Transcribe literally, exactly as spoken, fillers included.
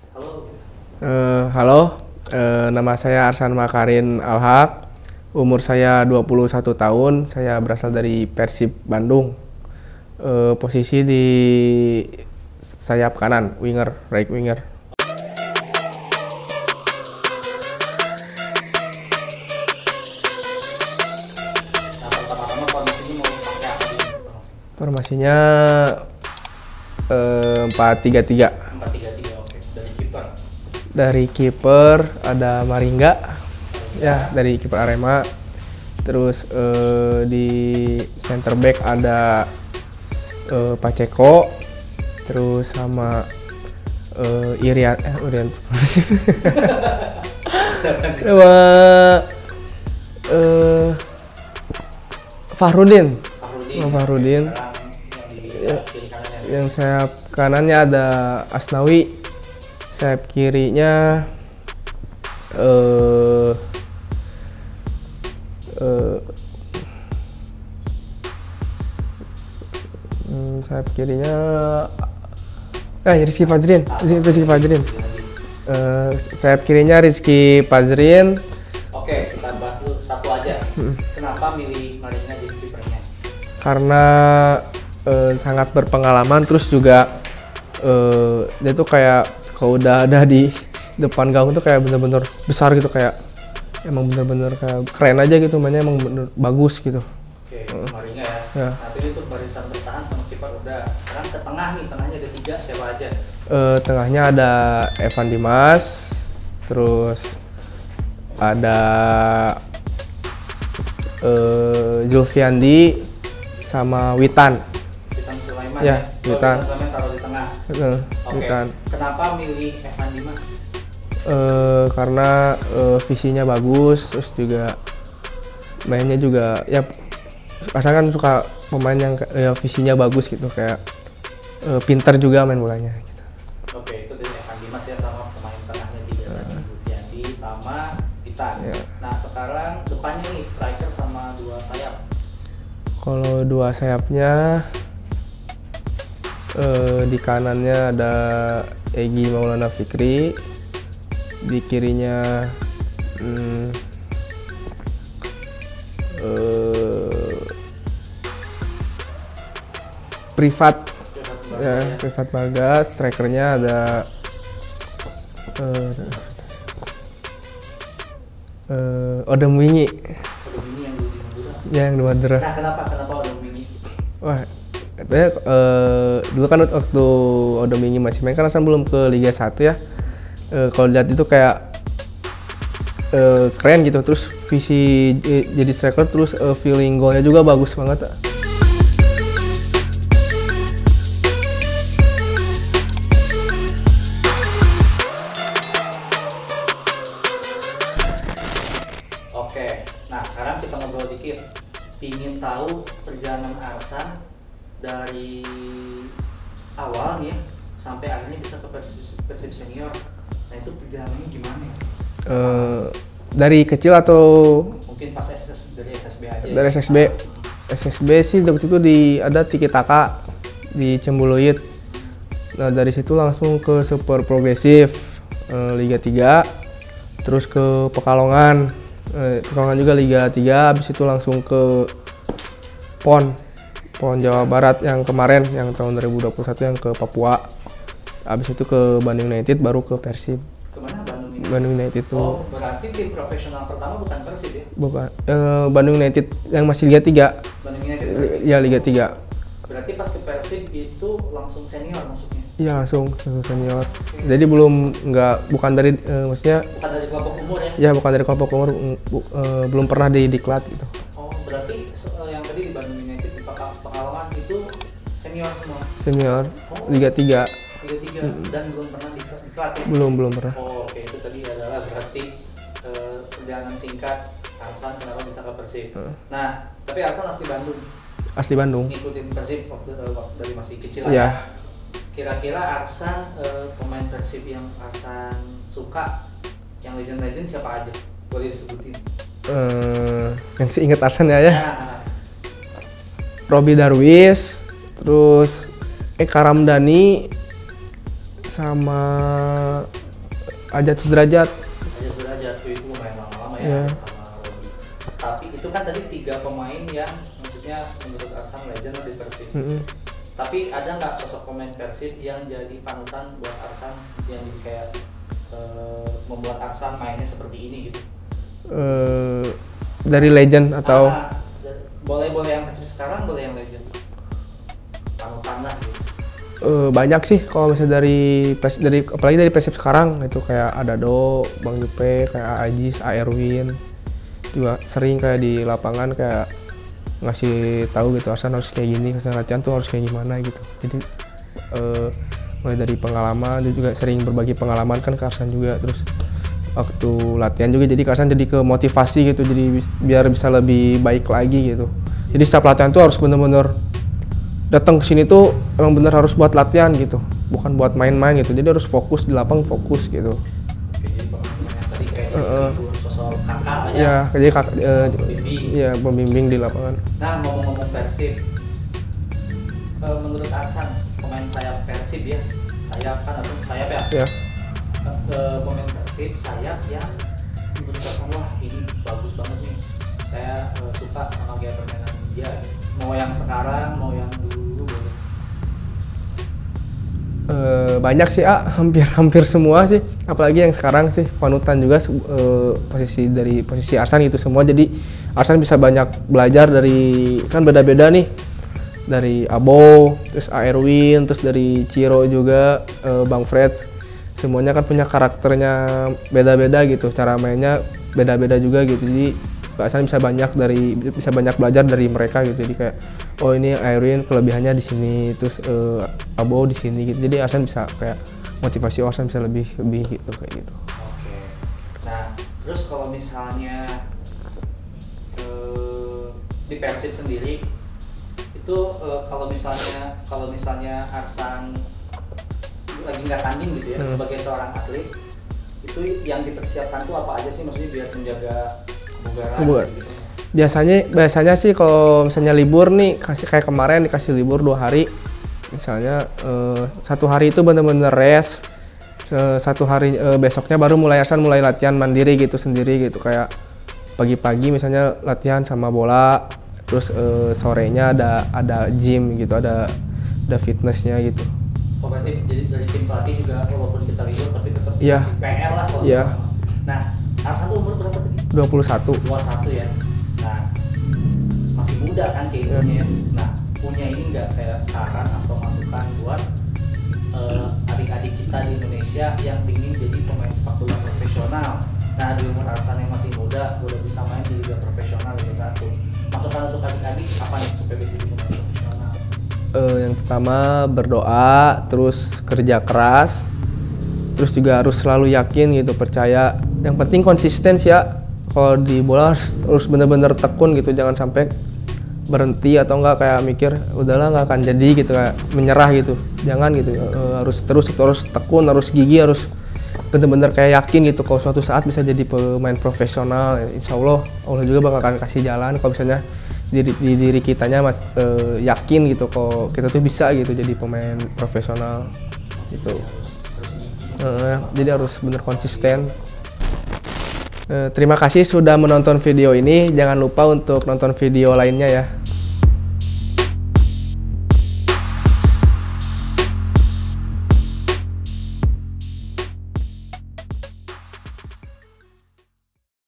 Halo. Uh, halo, uh, nama saya Arsan Makarin Alhaq, umur saya dua puluh satu tahun, saya berasal dari Persib Bandung. Uh, posisi di sayap kanan, winger, right winger. Formasinya empat tiga tiga. empat tiga tiga, oke. Dari kiper. Dari kiper ada Maringga, ya dari kiper Arema. Terus eh, di center back ada eh, Paceko, terus sama eh, Irian, eh Irian. sama eh, Fahrudin. Fahrudin. Fahrudin. Yang, yang sayap kanannya ada Asnawi, sayap kirinya eh uh, uh, sayap kirinya ah Rizky Fajrin, Rizky Fajrin. Uh, sayap kirinya Rizky Fajrin. Oke, kita bahas dulu satu aja. Hmm. Kenapa milih Maringga jadi kipernya? Karena uh, sangat berpengalaman, terus juga uh, dia tuh kayak kalau udah ada di depan gawang tuh kayak bener-bener besar gitu, kayak emang bener-bener kayak keren aja gitu, mainnya emang bener bagus gitu. Oke, uh. Maringga ya. ya. Nah, tadi itu barisan bertahan sama kiper udah. Sekarang ke tengah nih, tengahnya ada tiga, siapa aja? Uh, tengahnya ada Evan Dimas, terus ada uh, Julfiandi sama Witan. Witan Sulaiman ya, ya? Witan. Oh, Witan taruh di tengah. Uh, Oke, Witan. Kenapa milih Evan Dimas? Uh, karena uh, visinya bagus, terus juga mainnya juga ya, rasanya kan suka pemain yang ya, visinya bagus gitu, kayak uh, pinter juga main bolanya gitu. Oke, itu dari Evan Dimas ya, sama pemain tengahnya tiga tadi, Julfiandi sama Witan. Ya. Nah, sekarang depannya nih striker sama dua sayap. Kalau dua sayapnya uh, di kanannya ada Egy Maulana Fikri, di kirinya hmm, uh, Privat, ya, ya. Privat Bagas. Strikernya ada uh, uh, Odem Wingi. Odem Wingi yang di Madura. Ya, yang di Madura. Nah, kenapa kenapa Odem Wingi? Wah, katanya uh, dulu kan waktu Odem Wingi masih main kan Hasan belum ke Liga satu ya. Uh, kalau lihat itu kayak uh, keren gitu, terus visi uh, jadi striker, terus uh, feeling golnya juga bagus banget. Oke, nah sekarang kita ngobrol dikit. Pingin tahu perjalanan Arsan dari awal nih sampai akhirnya bisa ke Persib, Persib senior. Nah itu perjalanannya gimana ya? Uh, dari kecil atau mungkin pas S S, dari S S B aja? Dari S S B, ya? S S B sih waktu itu di ada Tiki Taka di Cembuluit. Nah dari situ langsung ke Super Progresif uh, Liga tiga, terus ke Pekalongan, uh, Pekalongan juga Liga tiga. Habis itu langsung ke P O N, P O N Jawa Barat yang kemarin, yang tahun dua ribu dua puluh satu yang ke Papua. Habis itu ke Bandung United, baru ke Persib. Kemana Bandung United? Bandung United itu. Oh, berarti tim profesional pertama bukan Persib ya? Bukan. Uh, Bandung United yang masih Liga tiga. Bandung United? Ya, Liga tiga. Berarti pas ke Persib itu langsung senior masuknya? Iya, langsung, langsung senior. Okay. Jadi belum, nggak, bukan dari, uh, maksudnya... Bukan dari kelompok umur ya? Ya, bukan dari kelompok umur, bu, uh, belum pernah di diklat gitu. Oh, berarti uh, yang tadi di Bandung United, di Pekalongan itu senior semua? Senior, oh. Liga tiga. Liga tiga, hmm. Dan belum pernah diklat ya? Belum, belum pernah. Oh, oke, okay. Itu tadi adalah berarti uh, perjalanan singkat Arsan kenapa bisa ke Persib. Uh. Nah, tapi Arsan asli Bandung? Asli Bandung. Ngikutin Persib waktu, uh, waktu dari masih kecil ya. Yeah. Kira-kira Arsan uh, pemain Persib yang Arsan suka, yang legend-legend siapa aja? Boleh disebutin? Uh, yang seinget Arsan ya ya. Nah. Robi Darwis, terus Eka Ramdhani, sama Ajat Sudrajat. Ajat Sudrajat itu lumayan lama-lama ya, Yeah. sama Robi. Tapi itu kan tadi tiga pemain yang maksudnya menurut Arsan legend di Persib. Mm-hmm. Tapi ada nggak sosok pemain Persib yang jadi panutan buat Arsan yang jadi kayak uh, membuat Arsan mainnya seperti ini gitu? Uh, dari legend atau? Ah, boleh boleh yang Persib sekarang, boleh yang legend. Panutan lah gitu. Uh, banyak sih kalau misalnya dari dari apalagi dari Persib sekarang itu kayak ada Do, Bang Jupe, kayak Ajis, A Erwin juga sering kayak di lapangan kayak ngasih tahu gitu Arsan harus kayak gini, Arsan latihan tuh harus kayak gimana gitu. Jadi uh, mulai dari pengalaman dia juga sering berbagi pengalaman kan ke Arsan juga, terus waktu latihan juga jadi Arsan jadi ke motivasi gitu, jadi biar bisa lebih baik lagi gitu. Jadi setiap latihan tuh harus bener-bener datang ke sini tuh emang bener harus buat latihan gitu, bukan buat main-main gitu. Jadi harus fokus di lapang, fokus gitu. Oke, jadi pemain tadi kayak Uh, uh. sosok kakak Ya, ya. jadi kak, uh, Pembimbing. ya pembimbing di lapangan. Nah, ngomong-ngomong Persib, uh, menurut Arsan pemain sayap Persib ya, sayap kan atau sayap ya? Ya, Uh, pemain Persib sayap yang menurut Arsan wah ini bagus banget nih. Saya uh, suka sama gaya permainan dia. Mau yang sekarang, mau yang dulu boleh. uh, banyak sih ah, hampir-hampir semua sih. Apalagi yang sekarang sih panutan juga uh, posisi dari posisi Arsan itu semua. Jadi Arsan bisa banyak belajar dari kan beda-beda nih. Dari Abo, terus A Erwin, terus dari Ciro juga, uh, Bang Fred. Semuanya kan punya karakternya beda-beda gitu, cara mainnya beda-beda juga gitu. Jadi Arsan bisa banyak dari bisa banyak belajar dari mereka gitu. Jadi kayak oh ini Irwin kelebihannya di sini, terus uh, Abo di sini gitu. Jadi Arsan bisa kayak motivasi Arsan bisa lebih lebih gitu kayak gitu. Oke. Nah, terus kalau misalnya uh, di Persib sendiri itu uh, kalau misalnya kalau misalnya Arsan lagi nggak tanding gitu ya, hmm. sebagai seorang atlet itu yang dipersiapkan tuh apa aja sih, maksudnya biar menjaga kebugaran gitu. Biasanya biasanya sih kalau misalnya libur nih, kasih kayak kemarin dikasih libur dua hari. Misalnya eh, satu hari itu bener-bener rest, satu hari eh, besoknya baru mulai Arsan mulai latihan mandiri gitu sendiri gitu, kayak pagi-pagi misalnya latihan sama bola, terus eh, sorenya ada ada gym gitu, ada ada fitnessnya gitu. Oh berarti jadi dari tim pelatih juga walaupun kita libur tapi tetap yeah. P R lah kalau yeah. Nah, Arsan tuh umur berapa tadi? dua puluh satu. dua puluh satu ya. Nah, masih muda kan kayaknya. Yeah. Nah, punya ini nggak kayak saran atau masukan buat uh, adik-adik kita di Indonesia yang ingin jadi pemain sepak bola profesional? Nah, di umur Arsan yang masih muda udah bisa main di liga profesional Liga satu. Masukan untuk adik-adik apa nih supaya bisa jadi pemain profesional? Uh, yang pertama berdoa, terus kerja keras, terus juga harus selalu yakin gitu, percaya. Yang penting konsisten sih ya. Kalau di bola harus, harus bener-bener tekun gitu, jangan sampai berhenti atau enggak kayak mikir udahlah nggak akan jadi gitu, kayak menyerah gitu. Jangan gitu, uh, harus terus terus tekun, harus gigi, harus bener-bener kayak yakin gitu kalau suatu saat bisa jadi pemain profesional. Insya Allah Allah juga bakal akan kasih jalan kalau misalnya diri, di diri kitanya mas e, yakin gitu kok kita tuh bisa gitu jadi pemain profesional gitu. E, jadi harus bener konsisten. E, terima kasih sudah menonton video ini, jangan lupa untuk nonton video lainnya ya.